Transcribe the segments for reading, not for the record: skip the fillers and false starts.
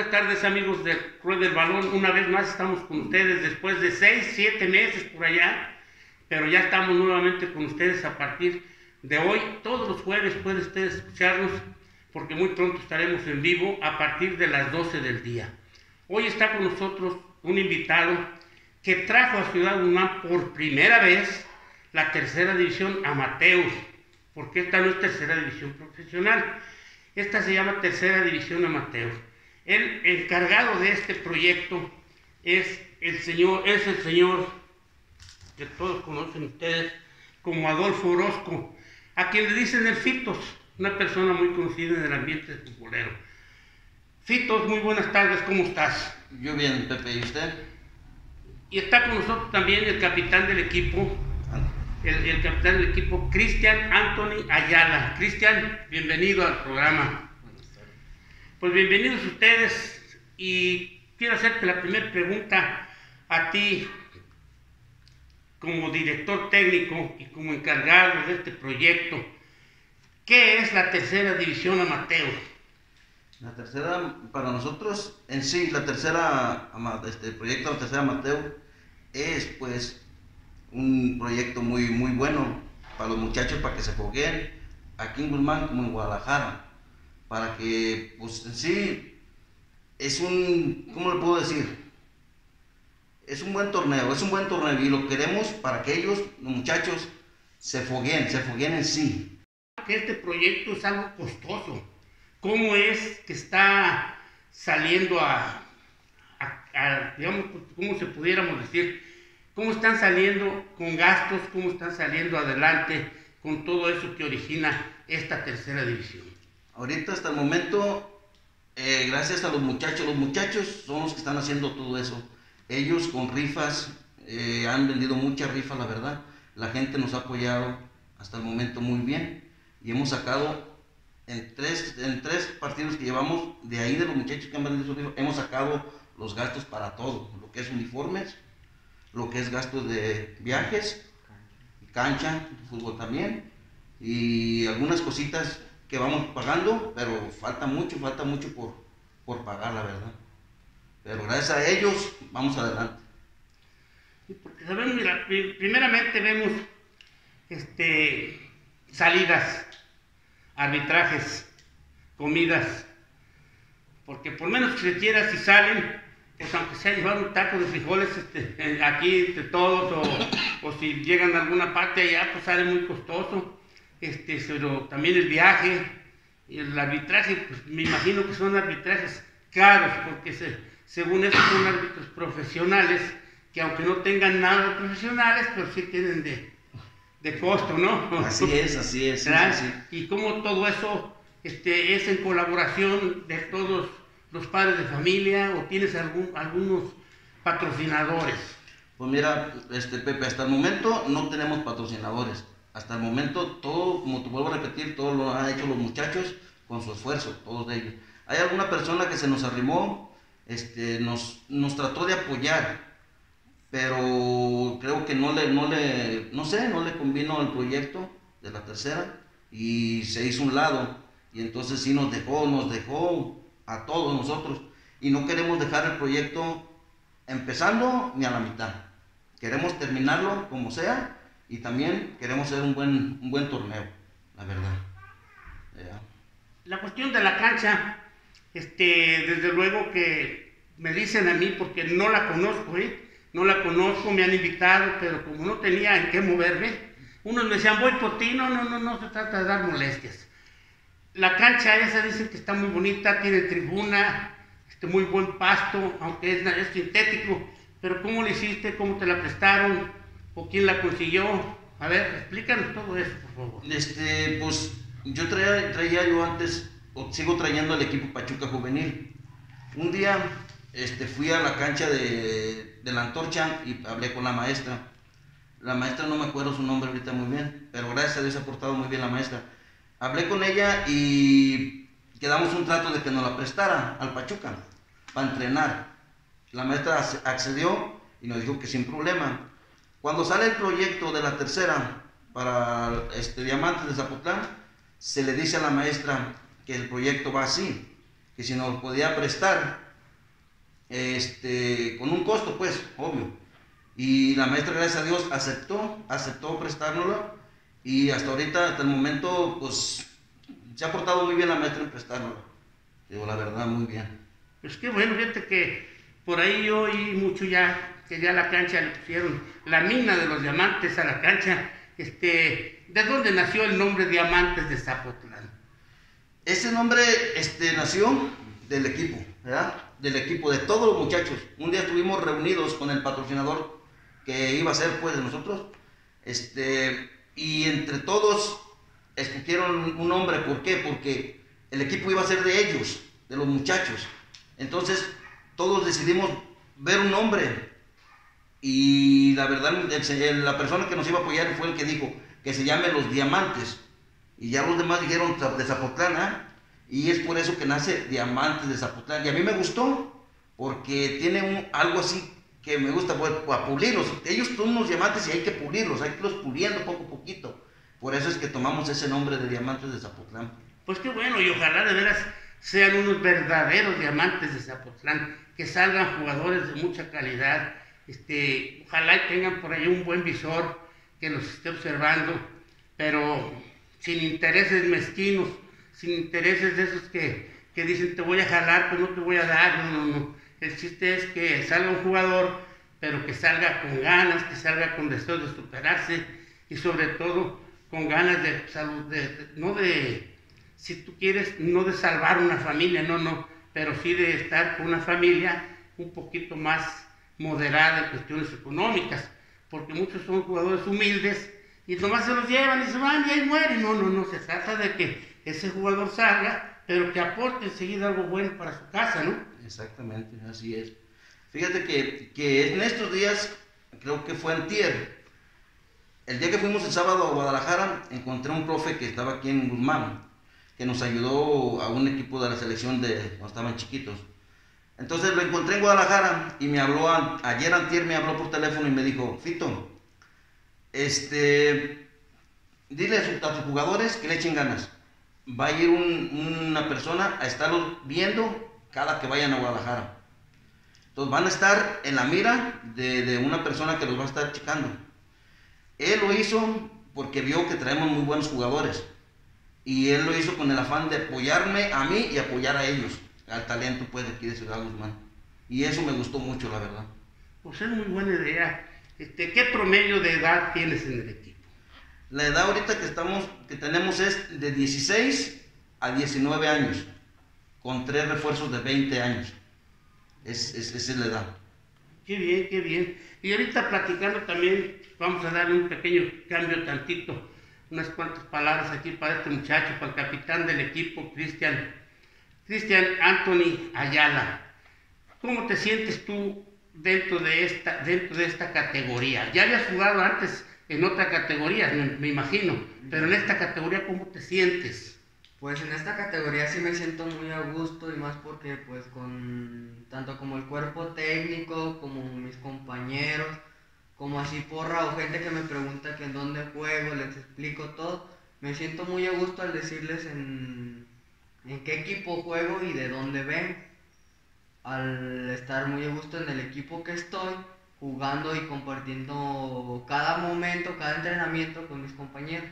Buenas tardes, amigos de Rueda del Balón. Una vez más estamos con ustedes después de 6, 7 meses por allá, pero ya estamos nuevamente con ustedes a partir de hoy. Todos los jueves pueden ustedes escucharnos porque muy pronto estaremos en vivo a partir de las 12 del día. Hoy está con nosotros un invitado que trajo a Ciudad Guzmán por primera vez la tercera división amateur, porque esta no es tercera división profesional, esta se llama tercera división amateur. El encargado de este proyecto es el señor que todos conocen ustedes como Adolfo Orozco, a quien le dicen el Fitos, una persona muy conocida en el ambiente futbolero. Fitos, muy buenas tardes, ¿cómo estás? Yo bien, Pepe, ¿y usted? Y está con nosotros también el capitán del equipo, el capitán del equipo, Cristian Anthony Ayala. Cristian, bienvenido al programa. Pues bienvenidos ustedes, y quiero hacerte la primera pregunta a ti, como director técnico y como encargado de este proyecto. ¿Qué es la tercera división amateur? La tercera, para nosotros, en sí, la tercera, proyecto de la tercera amateur es pues un proyecto muy bueno para los muchachos, para que se fogueen aquí en Guzmán como en Guadalajara, para que pues en sí es un, ¿cómo le puedo decir? Es un buen torneo y lo queremos para que ellos, los muchachos, se fogueen en sí. Que este proyecto es algo costoso. ¿Cómo es que está saliendo digamos, cómo se pudiéramos decir, cómo están saliendo con gastos, cómo están saliendo adelante con todo eso que origina esta tercera división? Ahorita hasta el momento, gracias a los muchachos son los que están haciendo todo eso. Ellos con rifas, han vendido muchas rifas, la verdad. La gente nos ha apoyado hasta el momento muy bien y hemos sacado en tres partidos que llevamos de ahí, de los muchachos que han vendido sus rifas, hemos sacado los gastos para todo, lo que es uniformes, lo que es gastos de viajes, cancha, fútbol también, y algunas cositas que vamos pagando, pero falta mucho por pagar, la verdad. Pero gracias a ellos vamos adelante. Porque sabemos, mira, primeramente vemos salidas, arbitrajes, comidas, porque por menos que se quiera, si salen, pues aunque sea llevar un taco de frijoles aquí entre todos, o si llegan a alguna parte allá, pues sale muy costoso. Pero también el viaje y el arbitraje, pues me imagino que son arbitrajes caros, porque según eso son árbitros profesionales, que aunque no tengan nada de profesionales, pero sí tienen de costo, ¿no? Así es. Sí. Y como todo eso es en colaboración de todos los padres de familia, o tienes algunos patrocinadores. Pues mira, Pepe, hasta el momento no tenemos patrocinadores. Hasta el momento todo, como te vuelvo a repetir, todo lo han hecho los muchachos con su esfuerzo, todos ellos. Hay alguna persona que se nos arrimó, nos trató de apoyar, pero creo que no le convino el proyecto de la tercera y se hizo un lado, y entonces sí nos dejó a todos nosotros, y no queremos dejar el proyecto empezando ni a la mitad. Queremos terminarlo como sea, y también queremos hacer un buen torneo, la verdad. La cuestión de la cancha, desde luego que me dicen a mí, porque no la conozco, me han invitado, pero como no tenía en qué moverme, unos me decían, voy por ti. No se trata de dar molestias. La cancha esa dicen que está muy bonita, tiene tribuna, muy buen pasto, aunque es sintético, pero ¿cómo le hiciste? ¿Cómo te la prestaron? ¿O quién la consiguió? A ver, explícanos todo eso, por favor. Pues yo traía yo antes, o sigo trayendo al equipo Pachuca Juvenil. Un día fui a la cancha de la Antorcha y hablé con la maestra. La maestra no me acuerdo su nombre ahorita muy bien, pero gracias a Dios se ha portado muy bien la maestra. Hablé con ella y quedamos un trato de que nos la prestara al Pachuca para entrenar. La maestra accedió y nos dijo que sin problema. Cuando sale el proyecto de la tercera para Diamantes de Zapotlán, se le dice a la maestra que el proyecto va así, que si nos podía prestar con un costo, pues, obvio. Y la maestra, gracias a Dios, aceptó prestárnoslo, y hasta ahorita, hasta el momento, pues, se ha portado muy bien la maestra en prestárnoslo. Digo, la verdad, muy bien. Pues qué bueno, fíjate que por ahí yo oí mucho ya, que ya la cancha le pusieron la mina de los diamantes a la cancha. ¿De dónde nació el nombre Diamantes de Zapotlán? Ese nombre nació del equipo, ¿verdad? Del equipo, de todos los muchachos. Un día estuvimos reunidos con el patrocinador que iba a ser, pues, de nosotros, y entre todos escogieron un nombre. ¿Por qué? Porque el equipo iba a ser de ellos, de los muchachos. Entonces, todos decidimos ver un nombre, y la verdad, la persona que nos iba a apoyar fue el que dijo que se llame Los Diamantes, y ya los demás dijeron de Zapotlán, ¿eh? Y es por eso que nace Diamantes de Zapotlán. Y a mí me gustó, porque tiene algo así que me gusta, pues, a pulirlos. Ellos son unos diamantes y hay que pulirlos, hay que irlos puliendo poco a poquito. Por eso es que tomamos ese nombre de Diamantes de Zapotlán. Pues qué bueno, y ojalá de veras sean unos verdaderos diamantes de Zapotlán, que salgan jugadores de mucha calidad. Ojalá y tengan por ahí un buen visor que los esté observando, pero sin intereses mezquinos, sin intereses de esos que dicen te voy a jalar, pero no te voy a dar. No. El chiste es que salga un jugador, pero que salga con ganas, que salga con deseo de superarse, y sobre todo con ganas de salud, si tú quieres, no de salvar una familia, no, pero sí de estar con una familia un poquito más moderada en cuestiones económicas, porque muchos son jugadores humildes y nomás se los llevan y se van y ahí mueren. No, se trata de que ese jugador salga, pero que aporte enseguida algo bueno para su casa, ¿no? Exactamente, así es. Fíjate que en estos días, creo que fue antier, el día que fuimos el sábado a Guadalajara, encontré un profe que estaba aquí en Guzmán, que nos ayudó a un equipo de la selección de cuando estaban chiquitos. Entonces lo encontré en Guadalajara y me habló, antier me habló por teléfono y me dijo: Fito, dile a tus jugadores que le echen ganas. Va a ir una persona a estarlos viendo cada que vayan a Guadalajara. Entonces van a estar en la mira de una persona que los va a estar checando. Él lo hizo porque vio que traemos muy buenos jugadores, y él lo hizo con el afán de apoyarme a mí y apoyar a ellos, al talento, pues, de aquí de Ciudad Guzmán. Y eso me gustó mucho, la verdad. Pues es muy buena idea. ¿Qué promedio de edad tienes en el equipo? La edad ahorita que tenemos es de 16 a 19 años, con 3 refuerzos de 20 años. Esa es la edad. Qué bien. Y ahorita platicando también, vamos a darle un pequeño cambio tantito, unas cuantas palabras aquí para este muchacho, para el capitán del equipo, Cristian Anthony Ayala. ¿Cómo te sientes tú dentro de esta categoría? Ya habías jugado antes en otra categoría, me imagino, pero en esta categoría, ¿cómo te sientes? Pues en esta categoría sí me siento muy a gusto, y más porque pues tanto como el cuerpo técnico, como mis compañeros, como así porra o gente que me pregunta que en dónde juego, les explico todo, me siento muy a gusto al decirles en qué equipo juego y de dónde vengo, al estar muy a gusto en el equipo que estoy, jugando y compartiendo cada momento, cada entrenamiento con mis compañeros.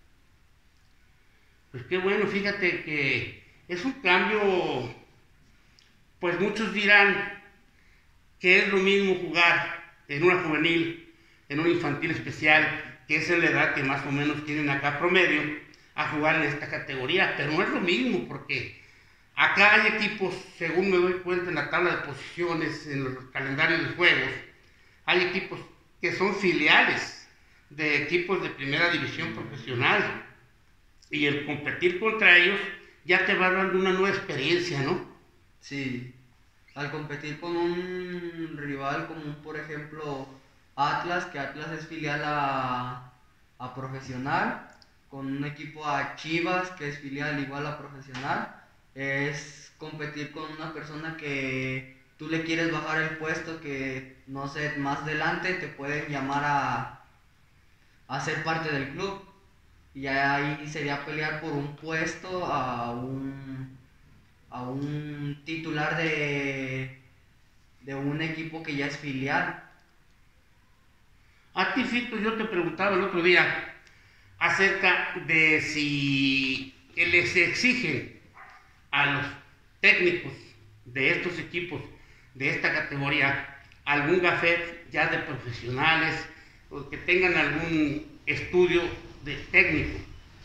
Pues qué bueno, fíjate que es un cambio, pues muchos dirán que es lo mismo jugar en una juvenil, en una infantil especial, que es en la edad que más o menos tienen acá promedio, a jugar en esta categoría, pero no es lo mismo, porque acá hay equipos, según me doy cuenta en la tabla de posiciones, en los calendarios de juegos, hay equipos que son filiales de equipos de primera división profesional, y el competir contra ellos ya te va dando una nueva experiencia, ¿no? Sí, al competir con un rival como por ejemplo Atlas, que Atlas es filial a profesional, con un equipo a Chivas, que es filial igual a profesional, es competir con una persona que tú le quieres bajar el puesto, que no sé, más adelante te pueden llamar a ser parte del club. Y ahí sería pelear por un puesto a un titular de de un equipo que ya es filial. A ti, Fito, yo te preguntaba el otro día acerca de si les exigen a los técnicos de estos equipos, de esta categoría, algún gafet ya de profesionales o que tengan algún estudio de técnico.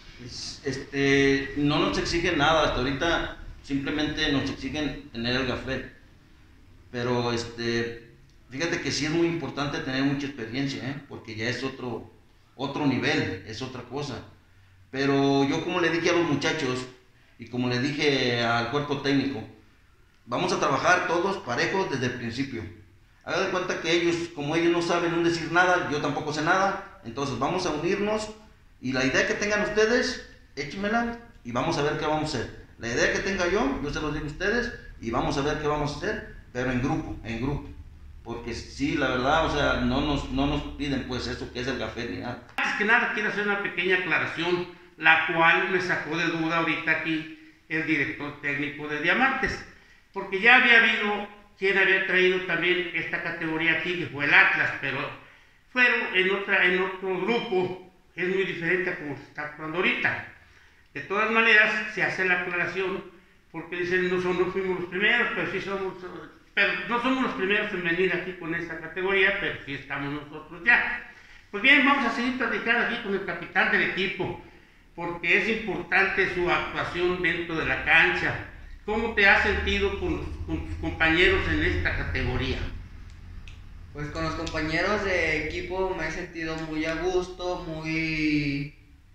No nos exigen nada, hasta ahorita simplemente nos exigen tener el gafet. Pero fíjate que sí es muy importante tener mucha experiencia, porque ya es otro nivel, es otra cosa. Pero yo, como le dije a los muchachos y como le dije al cuerpo técnico, vamos a trabajar todos parejos desde el principio. Hagan de cuenta que ellos, como ellos no saben un decir nada, yo tampoco sé nada, entonces vamos a unirnos y la idea que tengan ustedes, échenmela y vamos a ver qué vamos a hacer. La idea que tenga yo se los digo a ustedes y vamos a ver qué vamos a hacer, pero en grupo. Porque sí, la verdad, o sea, no nos piden pues eso que es el café ni nada. Antes que nada quiero hacer una pequeña aclaración, la cual me sacó de duda ahorita aquí el director técnico de Diamantes, porque ya había habido quien había traído también esta categoría aquí, que fue el Atlas, pero fueron en otro grupo, es muy diferente a como se está actuando ahorita. De todas maneras, se hace la aclaración, porque dicen, no fuimos los primeros, pero sí somos, pero no somos los primeros en venir aquí con esta categoría, pero sí estamos nosotros ya. Pues bien, vamos a seguir platicando aquí con el capitán del equipo, porque es importante su actuación dentro de la cancha. ¿Cómo te has sentido con tus compañeros en esta categoría? Pues con los compañeros de equipo me he sentido muy a gusto, muy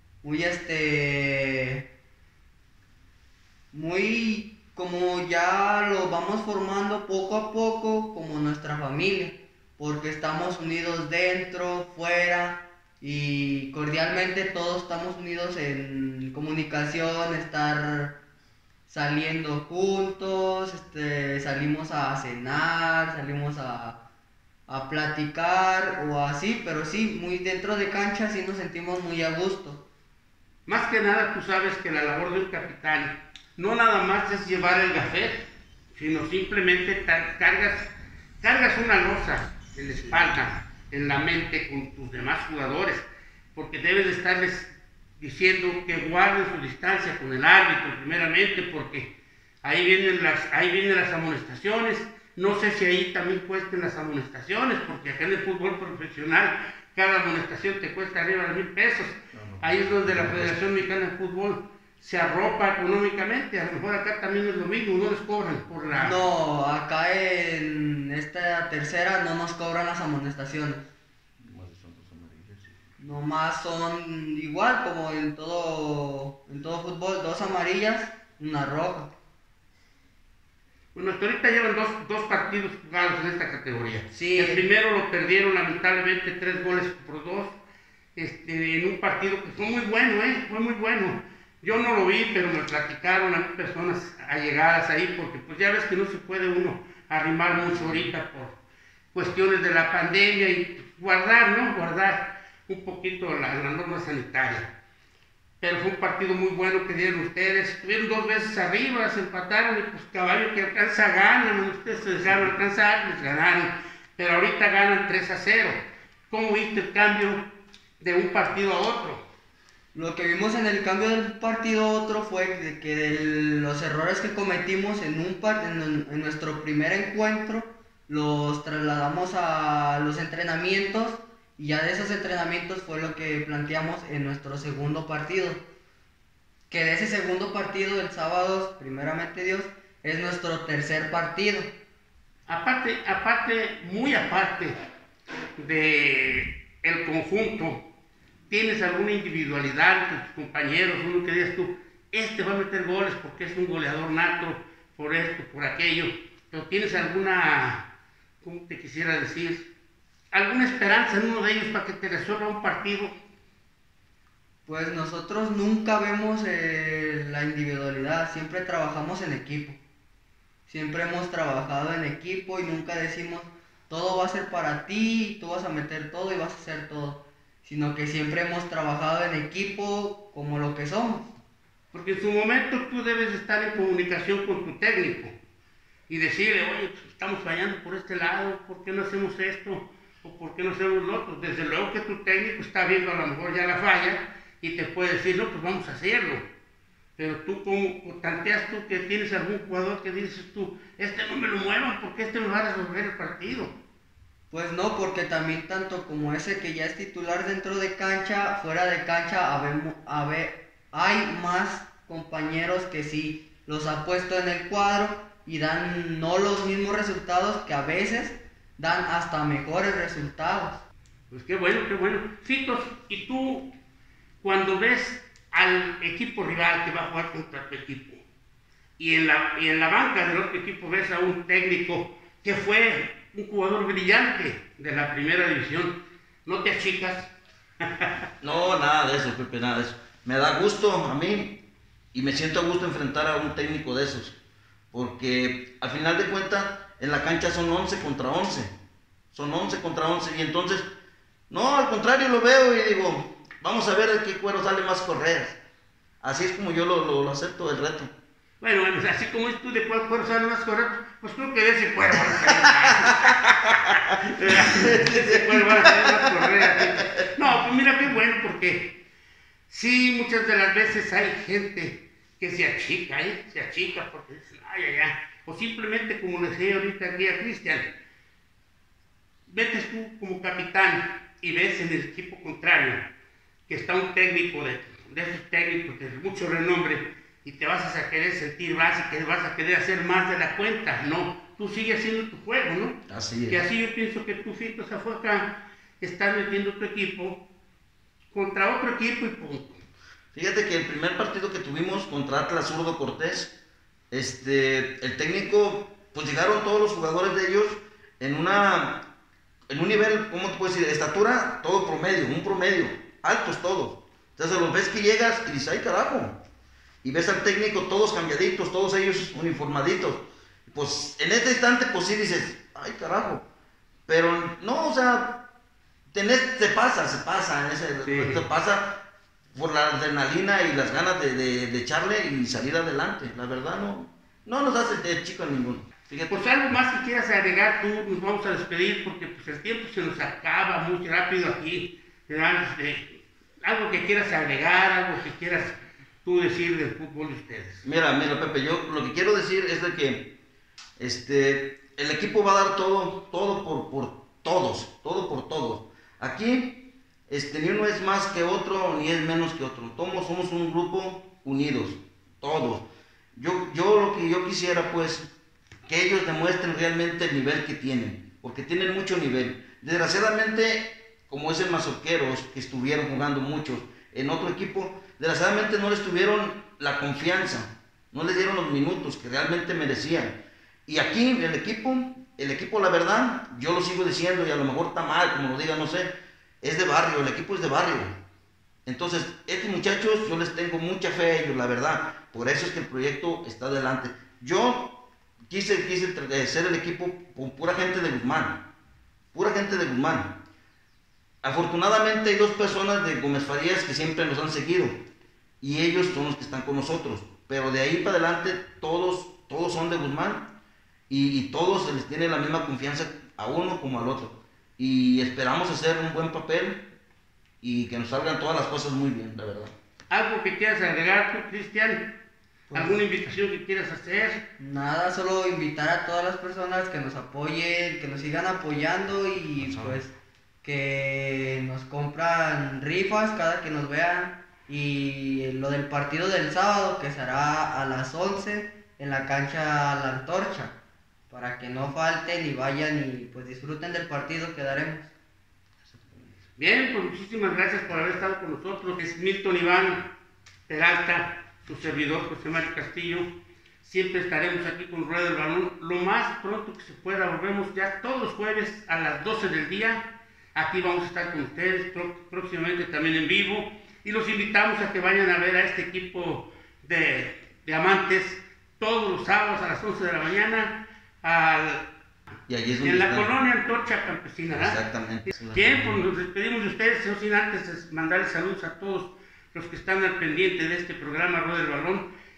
como ya lo vamos formando poco a poco como nuestra familia, porque estamos unidos dentro, fuera y cordialmente todos estamos unidos en comunicación, estar saliendo juntos, salimos a cenar, salimos a platicar o así, pero sí, muy dentro de cancha sí nos sentimos muy a gusto. Más que nada, tú sabes que la labor de un capitán no nada más es llevar el gafet, sino simplemente cargas una losa en la espalda, en la mente con tus demás jugadores, porque debes de estarles diciendo que guarden su distancia con el árbitro primeramente, porque ahí vienen las amonestaciones. No sé si ahí también cuesten las amonestaciones, porque acá en el fútbol profesional cada amonestación te cuesta arriba de 1,000 pesos. Ahí es donde la Federación Mexicana de Fútbol se arropa económicamente. A lo mejor acá también es lo mismo, no les cobran por la... No, acá en esta tercera no nos cobran las amonestaciones. Nomás son igual como en todo fútbol, 2 amarillas, 1 roja. Bueno, hasta ahorita llevan dos partidos jugados en esta categoría. Sí. El primero lo perdieron lamentablemente 3-2, en un partido que fue muy bueno, fue muy bueno. Yo no lo vi, pero me platicaron a mí personas allegadas ahí, porque pues ya ves que no se puede uno arrimar mucho ahorita por cuestiones de la pandemia y guardar un poquito la norma sanitaria. Pero fue un partido muy bueno que dieron ustedes. Estuvieron 2 veces arriba, se empataron y pues caballo que alcanza ganan. Ustedes se dejaron alcanzar, les ganaron. Pero ahorita ganan 3-0. ¿Cómo viste el cambio de un partido a otro? Lo que vimos en el cambio de un partido a otro fue que de los errores que cometimos en nuestro primer encuentro los trasladamos a los entrenamientos. Y ya de esos entrenamientos fue lo que planteamos en nuestro segundo partido. Que de ese segundo partido, el sábado, primeramente Dios, es nuestro tercer partido. Muy aparte de el conjunto, ¿tienes alguna individualidad entre tus compañeros? Uno que digas tú, va a meter goles porque es un goleador nato, por esto, por aquello. Pero ¿tienes alguna, cómo te quisiera decir, alguna esperanza en uno de ellos para que te resuelva un partido? Pues nosotros nunca vemos la individualidad, siempre trabajamos en equipo. Siempre hemos trabajado en equipo y nunca decimos todo va a ser para ti, tú vas a meter todo y vas a hacer todo. Sino que siempre hemos trabajado en equipo como lo que somos. Porque en su momento tú debes estar en comunicación con tu técnico. y decirle, oye, pues estamos fallando por este lado, ¿por qué no hacemos esto? ¿O por qué no hacemos lo otro? Desde luego que tu técnico está viendo a lo mejor ya la falla y te puede decir, no, pues vamos a hacerlo. Pero tú, como tanteas tú que tienes algún jugador que dices tú, este no me lo muevan porque este me va a resolver el partido. Pues no, porque también tanto como ese que ya es titular dentro de cancha, fuera de cancha, hay más compañeros que sí los ha puesto en el cuadro y dan no los mismos resultados, que a veces dan hasta mejores resultados. Pues qué bueno, qué bueno. Fitos, y tú, cuando ves al equipo rival que va a jugar contra tu equipo, y en la banca del otro equipo ves a un técnico que fue un jugador brillante de la primera división, ¿no te achicas? No, nada de eso, Pepe, nada de eso. Me da gusto a mí y me siento a gusto enfrentar a un técnico de esos, porque al final de cuentas en la cancha son 11 contra 11, son 11 contra 11 y entonces, no, al contrario lo veo y digo, vamos a ver de qué cuero sale más correas. Así es como yo lo acepto el reto. Bueno, así como es tú de cuál cuero sale más correcto, pues creo que de ese cuero van a salir más. De ese cuero van a salir más correas. No, pues mira qué bueno, porque sí, muchas de las veces hay gente que se achica, se achica porque dicen, ay, ay, ay. O simplemente, como le decía ahorita aquí a Cristian, metes tú como capitán y ves en el equipo contrario que está un técnico de esos técnicos de mucho renombre y te vas a querer sentir más y que vas a querer hacer más de la cuenta. No, tú sigues haciendo tu juego, ¿no? Así es. Que así yo pienso que tú, Fito, se fue acá, estás metiendo tu equipo contra otro equipo y punto. Fíjate que el primer partido que tuvimos contra Atlas Zurdo Cortés, el técnico, pues llegaron todos los jugadores de ellos en un nivel, ¿cómo te puedo decir? Estatura, todo promedio, un promedio, altos todos. Entonces los ves que llegas y dices, ay carajo. Y ves al técnico todos cambiaditos, todos ellos uniformaditos. Pues en este instante, pues sí dices, ay carajo. Pero no, o sea, se pasa, Sí. te pasa por la adrenalina y las ganas de echarle y salir adelante. La verdad no nos hace de chico ninguno. Fíjate. Pues algo más que quieras agregar, tú nos vamos a despedir porque pues el tiempo se nos acaba muy rápido aquí. Algo que quieras agregar, algo que quieras tú decir del fútbol de ustedes. Mira, Pepe, yo lo que quiero decir es de que el equipo va a dar todo por todos, todo por todos. Aquí, ni uno es más que otro, ni es menos que otro. Todos somos un grupo unidos, todos. Yo lo que yo quisiera, pues, que ellos demuestren realmente el nivel que tienen, porque tienen mucho nivel. Desgraciadamente, como es el Mazorqueros, que estuvieron jugando muchos en otro equipo, desgraciadamente no les tuvieron la confianza, no les dieron los minutos que realmente merecían. Y aquí el equipo la verdad, yo lo sigo diciendo y a lo mejor está mal, como lo diga, no sé, es de barrio, el equipo es de barrio. Entonces, estos muchachos, yo les tengo mucha fe a ellos, la verdad. Por eso es que el proyecto está adelante. Yo quise ser el equipo con pura gente de Guzmán, pura gente de Guzmán. Afortunadamente hay dos personas de Gómez Farías que siempre nos han seguido y ellos son los que están con nosotros, pero de ahí para adelante todos son de Guzmán y todos se les tiene la misma confianza a uno como al otro y esperamos hacer un buen papel y que nos salgan todas las cosas muy bien, la verdad. ¿Algo que quieras agregar tú, Cristian? ¿Alguna invitación que quieras hacer? Nada, solo invitar a todas las personas que nos apoyen, que nos sigan apoyando y pues que nos compran rifas cada que nos vean. Y lo del partido del sábado, que será a las 11 en la cancha La Antorcha, para que no falten y vayan y pues disfruten del partido que daremos. Bien, pues muchísimas gracias por haber estado con nosotros. Es Milton Iván Peralta, su servidor José Mario Castillo. Siempre estaremos aquí con Rueda del Balón. Lo más pronto que se pueda, volvemos ya todos los jueves a las 12 del día. Aquí vamos a estar con ustedes, próximamente también en vivo. Y los invitamos a que vayan a ver a este equipo de amantes todos los sábados a las 11 de la mañana y allí es en la está. colonia Antorcha Campesina, ¿verdad? Exactamente. Bien, pues nos despedimos de ustedes, no sin antes mandarles saludos a todos los que están al pendiente de este programa Rueda del Balón.